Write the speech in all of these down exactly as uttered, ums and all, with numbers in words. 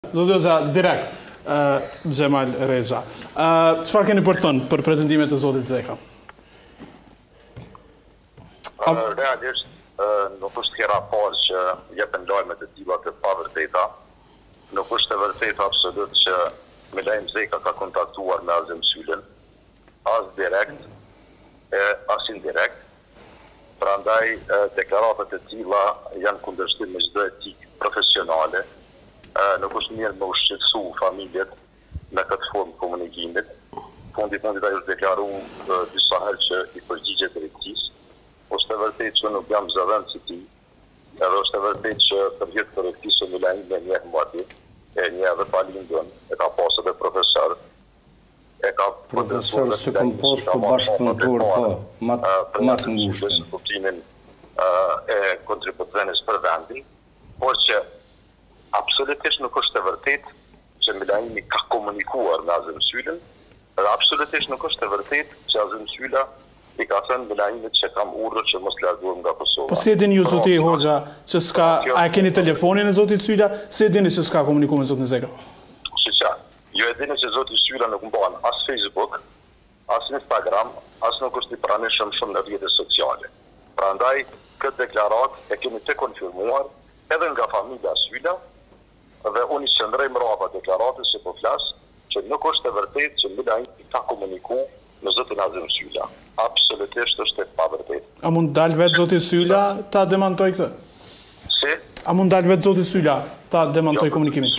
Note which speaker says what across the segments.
Speaker 1: Zotë Hoxha, direkt, Xhemal Reza. Çfarë keni për thënë për pretendimet e zotit Zeka?
Speaker 2: Realisht, nuk është kera parë që jepen lajme të tilla të pavërteta. Nuk është e vërtetë absolut që Milaim Zeka ka kontaktuar me Azem Sylën, as direkt, e as indirekt. Prandaj deklaratat e tilla janë kundërshtim me çdo etikë profesionale. Nuk është mirë me ushqetësu familjet me këtë formë komunikimit. Fundi fundit ai është deklaruar disa herë që i përgjigjet drejtësisë. Është e vërtetë që nuk jam zëvendës i tij, edhe është e vërtetë që përgjith korrektisë Milaim me një mbati, e një edhe palindën, e ka pasur edhe profesor, e ka
Speaker 3: profesor se kom posë për bashkëpunëtor, po, ma të ngushtë.
Speaker 2: Kuptimin e kontributvenës për vendin, por që absolutisht nuk është e vërtetë që Milaimi ka komunikuar me Azem Sylën, dhe absolutisht nuk është e vërtetë që Azem Syla i ka thënë Milaimit që kam urdhër që mos largohem nga Kosova.
Speaker 1: Po si e dini ju zoti Hoxha që s'ka, a e keni telefonin e zotit Syla, si e dini që s'ka komunikuar me zotin Zeka?
Speaker 2: Shiqa, ju e dini që zoti Syla nuk mban as Facebook, as Instagram, as nuk është i pranishëm shumë në rrjetet sociale. Prandaj këtë deklarat e kemi të konfirmuar edhe nga familja Syla, dhe unë i qëndrej mrapa deklaratës që po flasë që nuk është e vërtet që Milaim i ka komuniku me zotin Azem Syla. Absolutisht është e pavërtet.
Speaker 1: A mund dalë vetë zotin Syla ta demantoj këtë?
Speaker 2: Si?
Speaker 1: A mund dalë vetë zotin Syla ta demantoj komunikimin?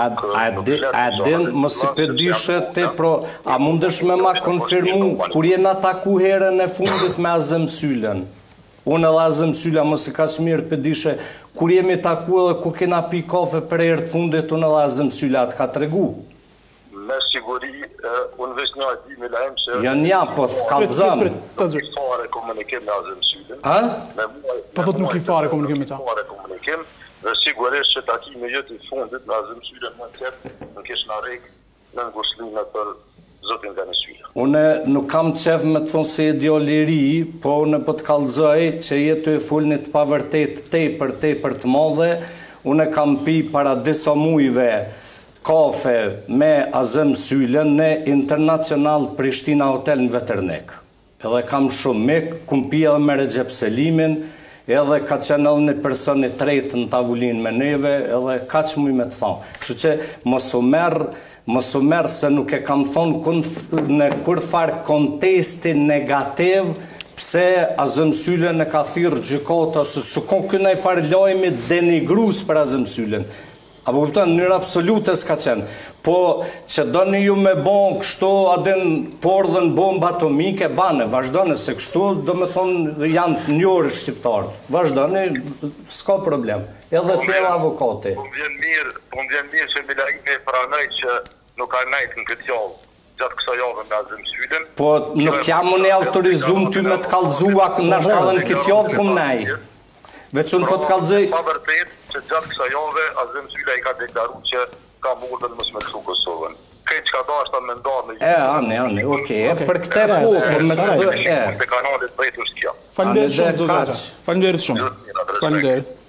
Speaker 3: A din, mos i pedishe te pro, a mundesh me ma konfirmu kur jena taku herën e fundit me Azem Sylën? Unë edhe Azem Syla mos i ka që mirë pedishe, kur jemi taku edhe ku kena pi kafe për herë të fundit, unë edhe Azem Syla të ka të regu.
Speaker 2: Me siguri, unë vesh një adi Milaim që...
Speaker 3: Janë ja, po kallëzëm.
Speaker 2: Nuk i fare komunikim me Azem Sylën.
Speaker 3: Ha?
Speaker 1: Po thot nuk i fare komunikim me ta.
Speaker 2: Nuk i fare komunikim, dhe sigurisht që takimi jëtë i fundit me Azem Sylën më tjetë nuk ish në rejkë në nguslimet për zotin nga në Syla.
Speaker 3: Une nuk kam qef me të thonë se e dio liri, po une po të kallëzoj që jetu e fullnit pavërtet te për te për të modhe, une kam pi para disa mujve kafe me Azem Sylën në Internacional Prishtina Hotel në Veternek. Edhe kam shumë mik, kum pi edhe me Recep Selimin, edhe ka qenë edhe një person i tretë në tavullin me neve, edhe ka që muj me të thonë. Kështu që mos u merë Mos u merë se nuk e kam thonë në kur farë kontesti negativ pse Azem Sylën e ka thirë gjykata, ose së kon këna i farë lajmi denigrus për Azem Sylën. Apo kupton, në njërë absolute s'ka qenë. Po që do një ju me bon kështu adin pordhen bomba atomike, bane, vazhdojnë, se kështu do me thonë janë njërë shqiptarë. Vazhdojnë, s'ka problem. Edhe të e avokate.
Speaker 2: Po më vjen mirë, po më vjen mirë që Milaim e pranoj që nuk ka najtë në këtë javë, gjatë kësa javë me Azem Sylën.
Speaker 3: Po nuk jam unë e autorizum ty me të kalzua në shkallën në këtë javë këm nej. Veç unë po të kalzëj...
Speaker 2: Pa vërtet që gjatë kësa javë, Azem Syla i ka deklaru që ka mundën mësë me këshu Kosovën. Këtë që ka da është ta me ndarë në...
Speaker 3: E, ane, ane, okej, për këte po, për me së...
Speaker 2: Të kanalit brejtë është kja.
Speaker 1: Falemderit shumë, Zotë Hoxha. Falemderit shumë. Falemderit.